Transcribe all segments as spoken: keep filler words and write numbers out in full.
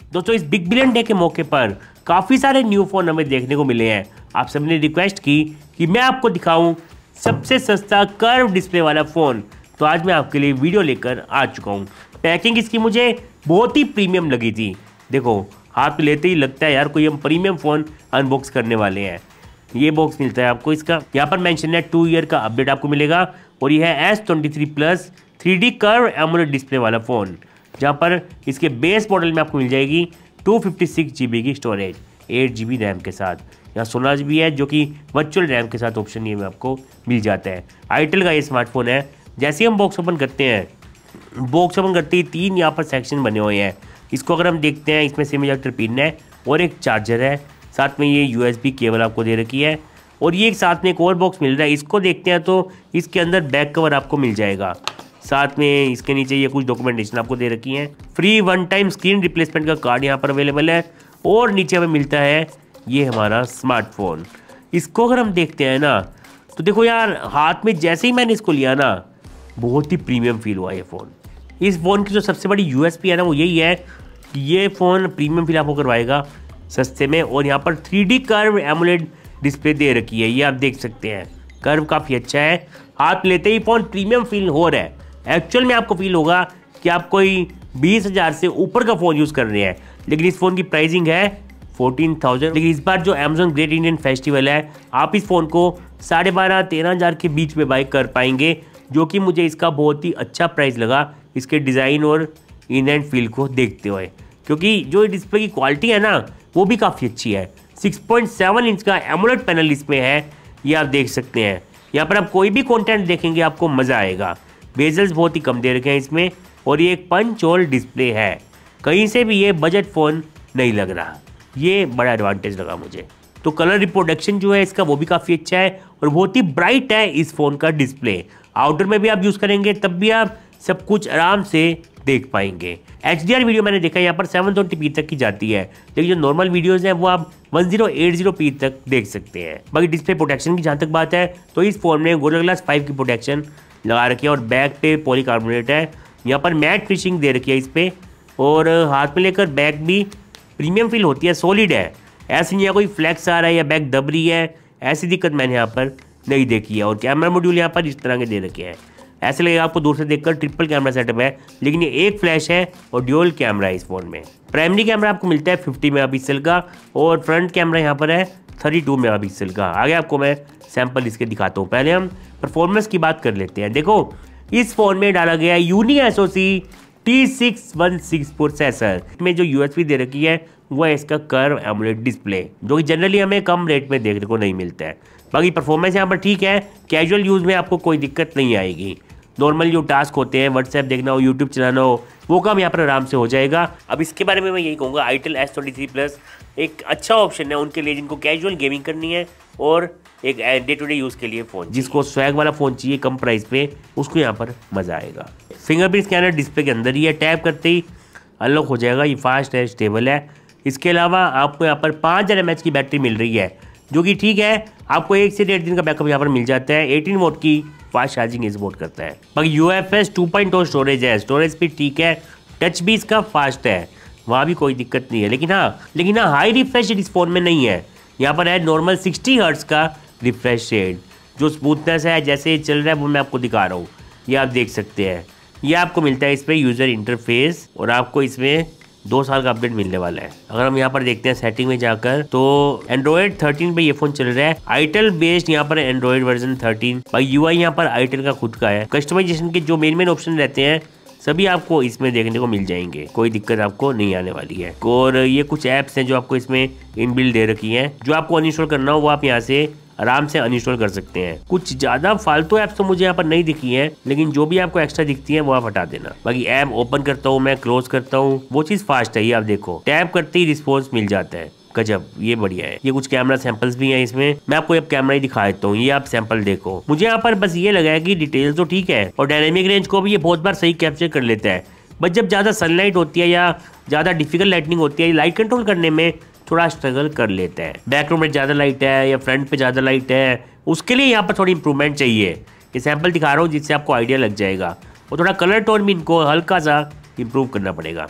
दोस्तों इस big billion day के मौके पर काफ़ी सारे न्यू फ़ोन हमें देखने को मिले हैं। आप सबने रिक्वेस्ट की कि मैं आपको दिखाऊं सबसे सस्ता कर्व डिस्प्ले वाला फ़ोन, तो आज मैं आपके लिए वीडियो लेकर आ चुका हूं। पैकिंग इसकी मुझे बहुत ही प्रीमियम लगी थी। देखो हाथ में लेते ही लगता है यार कोई हम प्रीमियम फ़ोन अनबॉक्स करने वाले हैं। ये बॉक्स मिलता है आपको, इसका यहाँ पर मेंशन है टू ईयर का अपडेट आपको मिलेगा और ये है S twenty three plus three D curve AMOLED display वाला फ़ोन, जहाँ पर इसके बेस मॉडल में आपको मिल जाएगी two fifty six G B की storage, eight G B RAM के साथ। यहाँ सोलह जी बी है जो कि वर्चुअल रैम के साथ ऑप्शन ये में आपको मिल जाता है। आईटेल का ये स्मार्टफोन है। जैसे ही हम बॉक्स ओपन करते हैं, बॉक्स ओपन करते ही तीन यहाँ पर सेक्शन बने हुए हैं। इसको अगर हम देखते हैं, इसमें सेमी कंडक्टर पिन है और एक चार्जर है, साथ में ये यूएसबी केबल आपको दे रखी है और ये एक साथ में एक और बॉक्स मिल रहा है। इसको देखते हैं तो इसके अंदर बैक कवर आपको मिल जाएगा, साथ में इसके नीचे ये कुछ डॉक्यूमेंटेशन आपको दे रखी है। Free one time screen replacement का कार्ड यहाँ पर अवेलेबल है और नीचे हमें मिलता है ये हमारा स्मार्टफोन। इसको अगर हम देखते हैं ना तो देखो यार, हाथ में जैसे ही मैंने इसको लिया ना बहुत ही प्रीमियम फील हुआ ये फ़ोन। इस फ़ोन की जो सबसे बड़ी यूएसपी है ना वो यही है कि ये फ़ोन प्रीमियम फील आपको करवाएगा सस्ते में। और यहाँ पर three D curve AMOLED display दे रखी है, ये आप देख सकते हैं। कर्व काफ़ी अच्छा है, हाथ लेते ही फ़ोन प्रीमियम फील हो रहा है। एक्चुअल में आपको फील होगा कि आप कोई बीस हज़ार से ऊपर का फ़ोन यूज़ कर रहे हैं, लेकिन इस फ़ोन की प्राइसिंग है फोर्टीन थाउजेंड। लेकिन इस बार जो अमेज़न ग्रेट इंडियन फेस्टिवल है, आप इस फ़ोन को साढ़े बारह तेरह हज़ार के बीच में बाई कर पाएंगे, जो कि मुझे इसका बहुत ही अच्छा प्राइस लगा इसके डिज़ाइन और इन एंड फील को देखते हुए, क्योंकि जो डिस्प्ले की क्वालिटी है ना वो भी काफ़ी अच्छी है। सिक्स पॉइंट सेवन इंच का एमोलेड पैनल इसमें है, ये आप देख सकते हैं। यहाँ पर आप कोई भी कंटेंट देखेंगे आपको मज़ा आएगा। बेजल्स बहुत ही कम दे रखे हैं इसमें और ये एक पंच होल डिस्प्ले है। कहीं से भी ये बजट फ़ोन नहीं लग रहा, ये बड़ा एडवांटेज लगा मुझे। तो कलर रिप्रोडक्शन जो है इसका वो भी काफ़ी अच्छा है और बहुत ही ब्राइट है इस फ़ोन का डिस्प्ले। आउटडोर में भी आप यूज़ करेंगे तब भी आप सब कुछ आराम से देख पाएंगे। एच डी आर वीडियो मैंने देखा यहाँ पर सेवन ट्वेंटी पी तक की जाती है, लेकिन जो नॉर्मल वीडियोस हैं वो आप one zero eight zero P तक देख सकते हैं। बाकी डिस्प्ले प्रोटेक्शन की जहाँ तक बात है तो इस फोन में गोरिल्ला ग्लास फाइव की प्रोटेक्शन लगा रखी है और बैक पे पॉलीकार्बोनेट है। यहाँ पर मैट फिनिशिंग दे रखी है इस पर और हाथ में लेकर बैक भी प्रीमियम फील होती है, सॉलिड है। ऐसे नहीं है कोई फ्लैक्स आ रहा है या बैक दब रही है, ऐसी दिक्कत मैंने यहाँ पर नहीं देखी है। और कैमरा मॉड्यूल यहाँ पर इस तरह के दे रखे हैं, ऐसे लगेगा आपको दूर से देखकर ट्रिपल कैमरा सेटअप है, लेकिन ये एक फ्लैश है और ड्यूल कैमरा है इस फ़ोन में। प्राइमरी कैमरा आपको मिलता है फिफ्टी मेगापिक्सल का और फ्रंट कैमरा यहाँ पर है थर्टी टू मेगापिक्सल का। आगे आपको मैं सैंपल इसके दिखाता हूँ। पहले हम परफॉर्मेंस की बात कर लेते हैं। देखो इस फ़ोन में डाला गया uni S O C T six one six processor में जो यूएसबी दे रखी है वो है इसका कर्व एमोलेड डिस्प्ले, जो कि जनरली हमें कम रेट में देखने को नहीं मिलता है। बाकी परफॉर्मेंस यहाँ पर ठीक है, कैजुअल यूज़ में आपको कोई दिक्कत नहीं आएगी। नॉर्मल जो टास्क होते हैं, व्हाट्सएप देखना हो, यूट्यूब चलाना हो, वो काम यहाँ पर आराम से हो जाएगा। अब इसके बारे में मैं यही कहूँगा, itel S twenty three plus एक अच्छा ऑप्शन है उनके लिए जिनको कैजुअल गेमिंग करनी है और एक डे टू डे यूज़ के लिए फ़ोन, जिसको स्वैग वाला फ़ोन चाहिए कम प्राइस पे, उसको यहाँ पर मज़ा आएगा। फिंगरप्रिंट स्कैनर डिस्प्ले के अंदर ही है, टैप करते ही अनलॉक हो जाएगा। ये फास्ट है, स्टेबल है। इसके अलावा आपको यहाँ पर पाँच हज़ार एम एच की बैटरी मिल रही है, जो कि ठीक है। आपको एक से डेढ़ दिन का बैकअप यहाँ पर मिल जाता है। एटीन वोट की फास्ट चार्जिंग सपोर्ट करता है। बाकी U F S two point O storage है, स्टोरेज भी ठीक है। टच भी इसका फास्ट है, वहाँ भी कोई दिक्कत नहीं है। लेकिन हाँ लेकिन हाँ हाई रिफ्रेश इस फोन में नहीं है। यहाँ पर है नॉर्मल सिक्सटी हर्ट्स का रिफ्रेश रेट। जो स्मूथनेस है जैसे चल रहा है वो मैं आपको दिखा रहा हूँ, ये आप देख सकते हैं। ये आपको मिलता है इस पर यूज़र इंटरफेस और आपको इसमें दो साल का अपडेट मिलने वाला है। अगर हम यहाँ पर देखते हैं सेटिंग में जाकर तो एंड्रॉइड थर्टीन पे ये फोन चल रहा है। आईटेल बेस्ड यहाँ पर एंड्रॉइड वर्जन थर्टीन। भाई यूआई यहाँ पर आईटेल का खुद का है। कस्टमाइजेशन के जो मेन मेन ऑप्शन रहते हैं सभी आपको इसमें देखने को मिल जाएंगे, कोई दिक्कत आपको नहीं आने वाली है। और ये कुछ ऐप्स हैं जो आपको इसमें इनबिल्ट दे रखी हैं, जो आपको अनइंस्टॉल करना हो वो आप यहाँ से आराम से अनइंस्टॉल कर सकते हैं। कुछ ज्यादा फालतू ऐप्स तो मुझे यहाँ पर नहीं दिखी हैं, लेकिन जो भी आपको एक्स्ट्रा दिखती है वो आप हटा देना। बाकी ऐप ओपन करता हूँ मैं, क्लोज करता हूँ, वो चीज फास्ट है। ये आप देखो टैप करते ही रिस्पॉन्स मिल जाता है, गजब, ये बढ़िया है। ये कुछ कैमरा सैंपल्स भी हैं इसमें, मैं आपको अब कैमरा ही दिखा देता हूँ। ये आप सैंपल देखो। मुझे यहाँ पर बस ये लगा है कि डिटेल्स तो ठीक है और डायनेमिक रेंज को भी ये बहुत बार सही कैप्चर कर लेता है, बट जब ज़्यादा सनलाइट होती है या ज़्यादा डिफिकल्ट लाइटनिंग होती है, लाइट कंट्रोल करने में थोड़ा स्ट्रगल कर लेते हैं। बैकग्राउंड में ज़्यादा लाइट है या फ्रंट पे ज़्यादा लाइट है, उसके लिए यहाँ पर थोड़ी इंप्रूवमेंट चाहिए। ये सैंपल दिखा रहा हूँ जिससे आपको आइडिया लग जाएगा। और थोड़ा कलर टोन भी इनको हल्का सा इम्प्रूव करना पड़ेगा।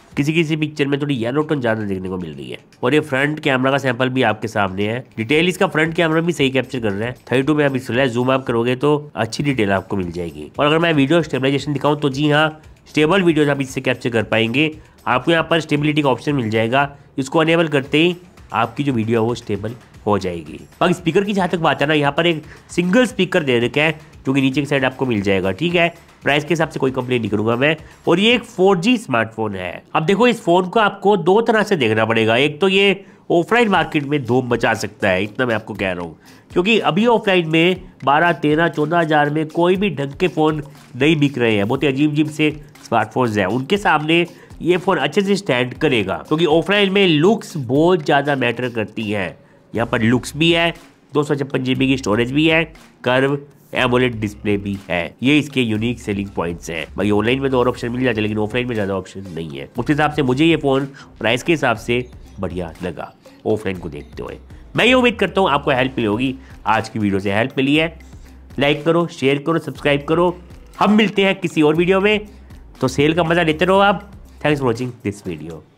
किसी किसी पिक्चर में थोड़ी येलो टोन ज़्यादा देखने को मिल रही है। और ये फ्रंट कैमरा का सैंपल भी आपके सामने है। डिटेल इसका फ्रंट कैमरा भी सही कैप्चर कर रहा है। थर्टी टू मेगा पिक्सल है, जूम आप करोगे तो अच्छी डिटेल आपको मिल जाएगी। और अगर मैं वीडियो स्टेबलाइजेशन दिखाऊँ तो जी हाँ, स्टेबल वीडियोज आप इससे कैप्चर कर पाएंगे। आपको यहाँ पर स्टेबिलिटी का ऑप्शन मिल जाएगा, इसको अनेबल करते ही आपकी जो वीडियो है वो स्टेबल हो जाएगी। अब स्पीकर की जहाँ तक बात है ना, यहाँ पर एक सिंगल स्पीकर दे रखा है जो कि नीचे की साइड आपको मिल जाएगा। ठीक है, प्राइस के हिसाब से कोई कंप्लेन नहीं करूंगा मैं। और ये एक फोर जी स्मार्टफोन है। अब देखो, इस फोन को आपको दो तरह से देखना पड़ेगा। एक तो ये ऑफलाइन मार्केट में धूम मचा सकता है, इतना मैं आपको कह रहा हूँ, क्योंकि अभी ऑफलाइन में बारह तेरह चौदह हज़ार में कोई भी ढंग के फ़ोन नहीं बिक रहे हैं। बहुत ही अजीब अजीब से स्मार्टफोन्स हैं, उनके सामने ये फ़ोन अच्छे से स्टैंड करेगा, क्योंकि ऑफलाइन में लुक्स बहुत ज़्यादा मैटर करती है। यहाँ पर लुक्स भी है, दो सौ छप्पन जी बी की स्टोरेज भी है, कर्व एमोलेड डिस्प्ले भी है। ये इसके यूनिक सेलिंग पॉइंट्स हैं। भाई ऑनलाइन में तो और ऑप्शन मिल जाते हैं, लेकिन ऑफलाइन में ज़्यादा ऑप्शन नहीं है। उस हिसाब से मुझे ये फ़ोन प्राइस के हिसाब से बढ़िया लगा ऑफलाइन को देखते हुए। मैं ये उम्मीद करता हूँ आपको हेल्प मिली होगी। आज की वीडियो से हेल्प मिली है, लाइक करो, शेयर करो, सब्सक्राइब करो। हम मिलते हैं किसी और वीडियो में, तो सेल का मज़ा लेते रहो आप। Thanks for watching this video.